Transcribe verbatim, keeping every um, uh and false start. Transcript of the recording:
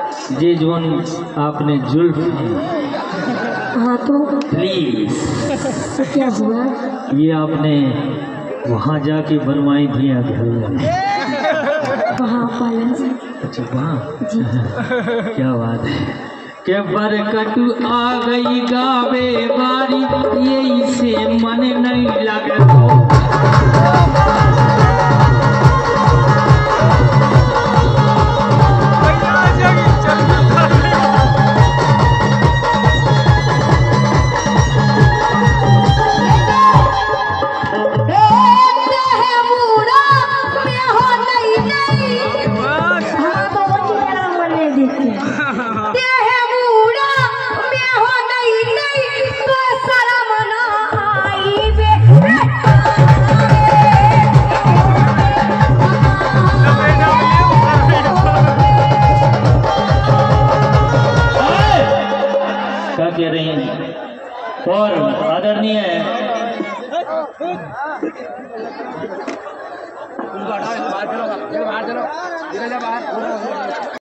जे zone आपने जुल्फ हाँ तो प्लीज तो क्या हुआ? ये आपने वहाँ जाके बनवाई थी या घर में? वहाँ पालन से। अच्छा वहाँ जी क्या बात है के बरकतु आ गई गावे बारी यही से मन नहीं लगे क्या कह रही हैं और आदरणीय है